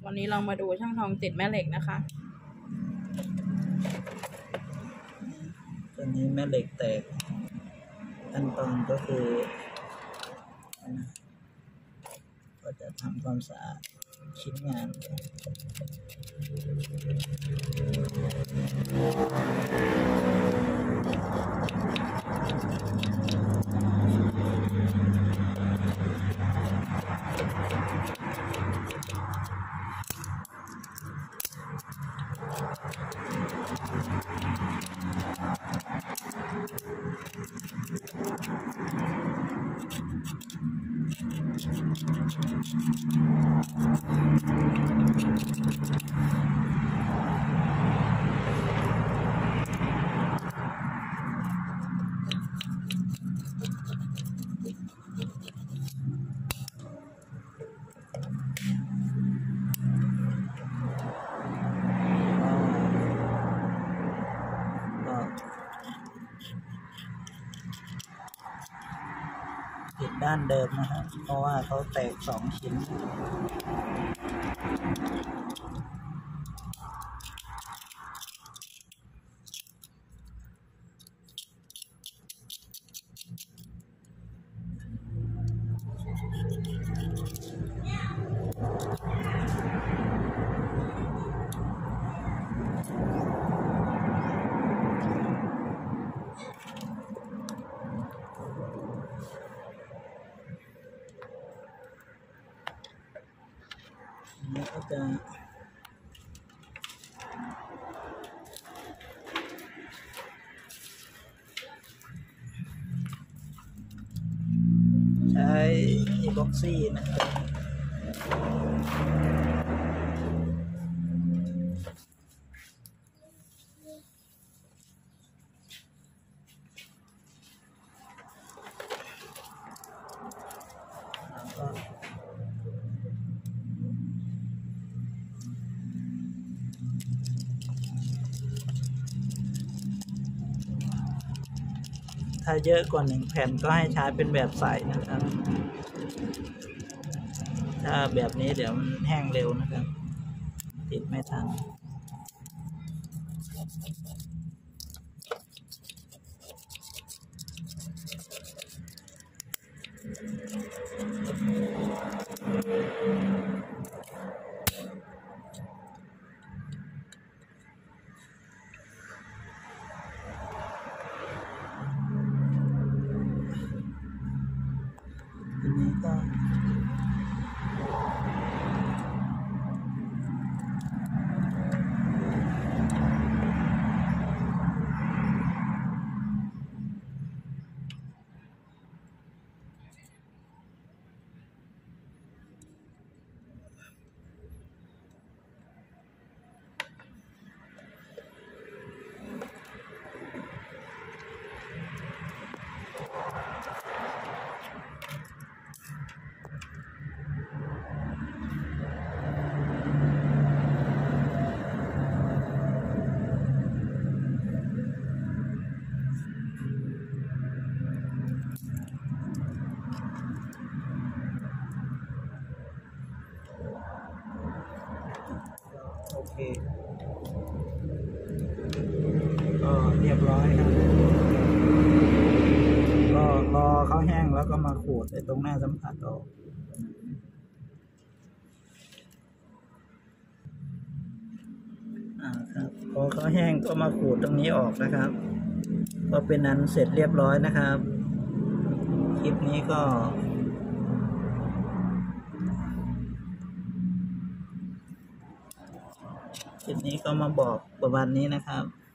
วันนี้เรามาดูช่างทองติดแม่เหล็กนะคะตอนนี้แม่เหล็กแตกขั้นตอนก็คือก็จะทำความสะอาดชิ้นงานติดด้านเดิมนะครับเพราะว่าเขาแตก2 ชิ้นนี่ก็จะใช้อีบ็อกซี่นะครับถ้าเยอะกว่า1 แผ่นก็ให้ใช้เป็นแบบใสนะครับถ้าแบบนี้เดี๋ยวมันแห้งเร็วนะครับติดไม่ทันทีนี้ก็โอเคก็เรียบร้อยครับก็รอเขาแห้งแล้วก็มาขูดไอ้ตรงหน้าสัมผัสออกครับพอเขาแห้งก็มาขูดตรงนี้ออกนะครับก็เป็นอันเสร็จเรียบร้อยนะครับคลิปนี้ก็มาบอกประมาณนี้นะครับ